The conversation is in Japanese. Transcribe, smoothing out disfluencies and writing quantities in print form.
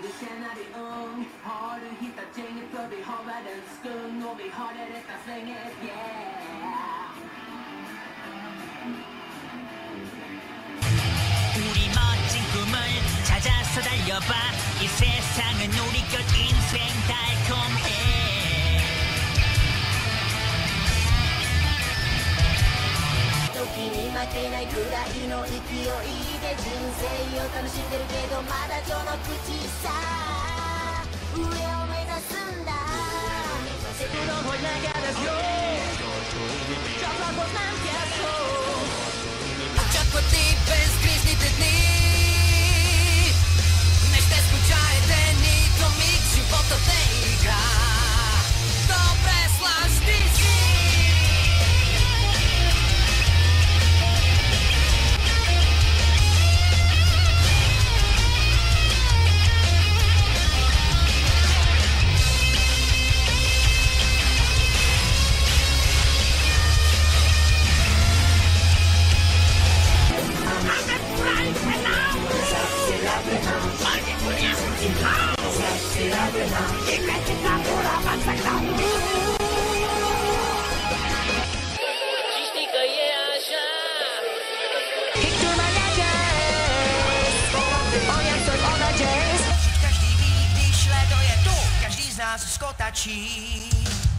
우리 멋진 꿈을 찾아서 달려봐. 이 세상은 우리 것 인생 달콤해. 時に負けないくらいの勢いで人生を楽しんでるけどまだ序の口さ。上を目指すんだ。Ik doe nog nooit naar kennis, joh. Dat laat ons naam zo. Очаквате без грижните дни. Не ще скучаете нито миг. Животът е игра. Добре слащи си. Každý ví, když léto je tu, každý z nás skotačí.